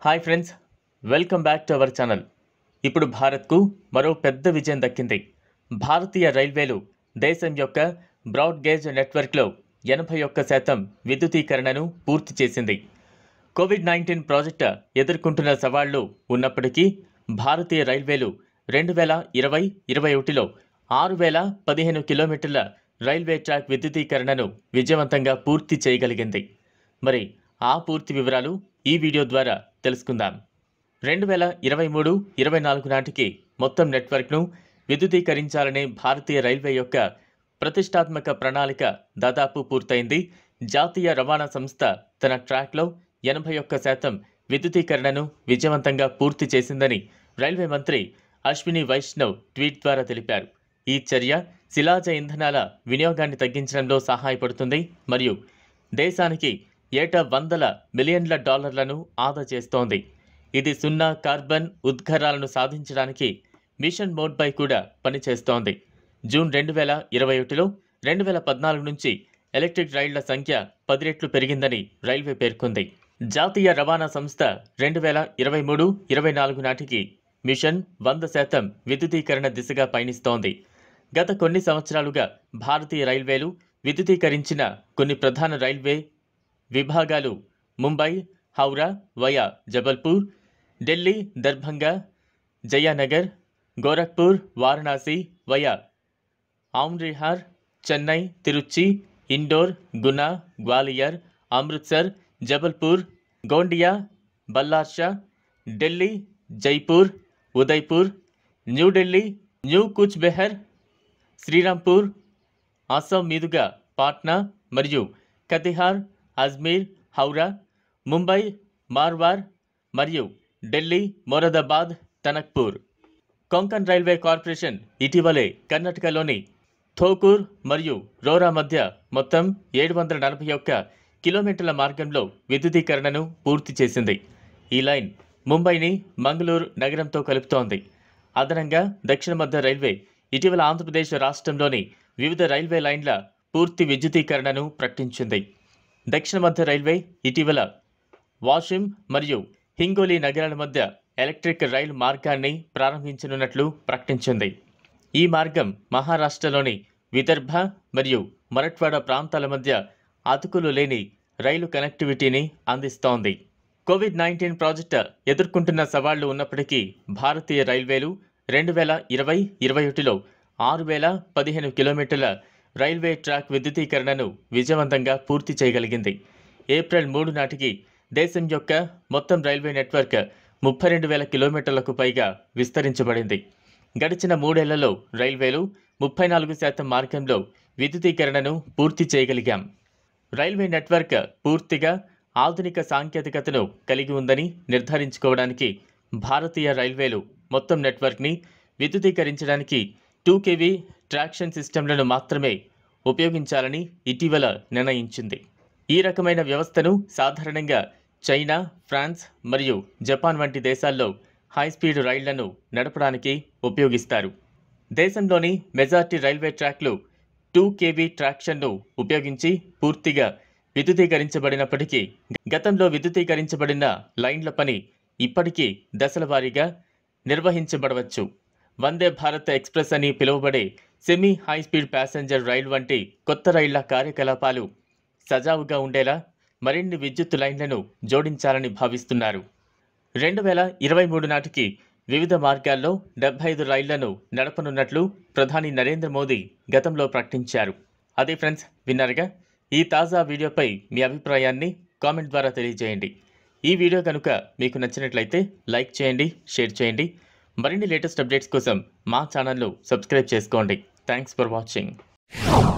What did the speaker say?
Hi friends, welcome back to our channel. ఇప్పుడు భారత్కు మరో పెద్ద విజయం దక్కింది. భారతీయ రైల్వేలు దేశం యొక్క బ్రాడ్ గేజ్ నెట్వర్క్లో 81% విద్యుతీకరణను పూర్తి చేసింది. కోవిడ్-19 ప్రాజెక్టు ఎదుర్కొంటున్న సవాళ్లు ఉన్నప్పటికీ భారతీయ రైల్వేలు 2020-21లో 6015 కిలోమీటర్ల రైల్వే ట్రాక్ విద్యుతీకరణను విజయవంతంగా పూర్తి చేయగలిగింది. మరి ఆ పూర్తి వివరాలు ఈ వీడియో ద్వారా తెలుసుకుందాం. 2023-24 నాటికి మొత్తం నెట్వర్క్ను విద్యుదీకరించాలనే భారతీయ రైల్వే యొక్క ప్రతిష్టాత్మక ప్రణాళిక దాదాపు పూర్తయింది. జాతీయ రవాణా సంస్థ తన ట్రాక్లో 81% విద్యుదీకరణను విజయవంతంగా పూర్తి చేసిందని రైల్వే మంత్రి అశ్విని వైష్ణవ్ ట్వీట్ ద్వారా తెలిపారు. ఈ చర్య శిలాజ ఇంధనాల వినియోగాన్ని తగ్గించడంలో సహాయపడుతుంది మరియు దేశానికి ఏటా $100 మిలియన్ల ఆదా చేస్తోంది. ఇది సున్నా కార్బన్ ఉద్గారాలను సాధించడానికి మిషన్ మోడ్పై కూడా పనిచేస్తోంది. జూన్ 2021లో 2014 నుంచి ఎలక్ట్రిక్ రైళ్ల సంఖ్య 10 రెట్లు పెరిగిందని రైల్వే పేర్కొంది. జాతీయ రవాణా సంస్థ 2023-24 నాటికి మిషన్ 100% విద్యుదీకరణ దిశగా పయనిస్తోంది. గత కొన్ని సంవత్సరాలుగా భారతీయ రైల్వేలు విద్యుదీకరించిన కొన్ని ప్రధాన రైల్వే విభాగాలు ముంబై, హౌరా వయా జబల్పూర్, ఢిల్లీ, దర్భంగా, జయానగర్, గోరఖ్పూర్, వారణాసి వయా ఆమ్రిహార్, చెన్నై, తిరుచి, ఇండోర్, గునా, గ్వాలియర్, అమృత్సర్, జబల్పూర్, గోండియా, బల్లార్షా, ఢిల్లీ, జైపూర్, ఉదయ్పూర్, న్యూఢిల్లీ, న్యూ కుచ్ బెహర్, శ్రీరాంపూర్, అస్సాం మీదుగా పాట్నా మరియు కతిహార్, అజ్మీర్, హౌరా, ముంబై, మార్వార్ మరియు ఢిల్లీ, మొరాదాబాద్, తనక్పూర్. కొంకన్ రైల్వే కార్పొరేషన్ ఇటీవలే కర్ణాటకలోని థోకూర్ మరియు రోరా మధ్య మొత్తం 741 కిలోమీటర్ల మార్గంలో విద్యుదీకరణను పూర్తి చేసింది. ఈ లైన్ ముంబైని మంగళూరు నగరంతో కలుపుతోంది. అదనంగా దక్షిణ మధ్య రైల్వే ఇటీవల ఆంధ్రప్రదేశ్ రాష్ట్రంలోని వివిధ రైల్వే లైన్ల పూర్తి విద్యుదీకరణను ప్రకటించింది. దక్షిణ మధ్య రైల్వే ఇటీవల వాషిం మరియు హింగోలి నగరాల మధ్య ఎలక్ట్రిక్ రైలు మార్గాన్ని ప్రారంభించనున్నట్లు ప్రకటించింది. ఈ మార్గం మహారాష్ట్రలోని విదర్భ మరియు మరఠ్వాడా ప్రాంతాల మధ్య అతుకులు లేని రైలు కనెక్టివిటీని అందిస్తోంది. కోవిడ్-19 ప్రాజెక్టు ఎదుర్కొంటున్న సవాళ్లు ఉన్నప్పటికీ భారతీయ రైల్వేలు 2020-21లో 6015 కిలోమీటర్ల రైల్వే ట్రాక్ విద్యుదీకరణను విజయవంతంగా పూర్తి చేయగలిగింది. ఏప్రిల్ 3 నాటికి దేశం యొక్క మొత్తం రైల్వే నెట్వర్క్ 32,000 కిలోమీటర్లకు పైగా విస్తరించబడింది. గడిచిన 3 ఏళ్లలో రైల్వేలు 34% మార్గంలో విద్యుదీకరణను పూర్తి చేయగలిగాం. రైల్వే నెట్వర్క్ పూర్తిగా ఆధునిక సాంకేతికతను కలిగి ఉందని నిర్ధారించుకోవడానికి భారతీయ రైల్వేలు మొత్తం నెట్వర్క్ని విద్యుదీకరించడానికి 2 kV ట్రాక్షన్ సిస్టంలను మాత్రమే ఉపయోగించాలని ఇటీవల నిర్ణయించింది. ఈ రకమైన వ్యవస్థను సాధారణంగా చైనా, ఫ్రాన్స్ మరియు జపాన్ వంటి దేశాల్లో హైస్పీడ్ రైళ్లను నడపడానికి ఉపయోగిస్తారు. దేశంలోని మెజార్టీ రైల్వే ట్రాక్లు 2 kV ట్రాక్షన్ను ఉపయోగించి పూర్తిగా విద్యుదీకరించబడినప్పటికీ గతంలో విద్యుదీకరించబడిన లైన్ల పని ఇప్పటికీ దశల వారీగా నిర్వహించబడవచ్చు. వందే భారత్ ఎక్స్ప్రెస్ అని పిలువబడే సెమీ హైస్పీడ్ ప్యాసింజర్ రైలు వంటి కొత్త రైళ్ల కార్యకలాపాలు సజావుగా ఉండేలా మరిన్ని విద్యుత్ లైన్లను జోడించాలని భావిస్తున్నారు. 2023 నాటికి వివిధ మార్గాల్లో 75 రైళ్లను నడపనున్నట్లు ప్రధాని నరేంద్ర మోదీ గతంలో ప్రకటించారు. అదే ఫ్రెండ్స్, విన్నారుగా. ఈ తాజా వీడియోపై మీ అభిప్రాయాన్ని కామెంట్ ద్వారా తెలియజేయండి. ఈ వీడియో కనుక మీకు నచ్చినట్లయితే లైక్ చేయండి, షేర్ చేయండి. మరిన్ని లేటెస్ట్ అప్డేట్స్ కోసం మా ఛానల్ను సబ్స్క్రైబ్ చేసుకోండి. Thanks for watching.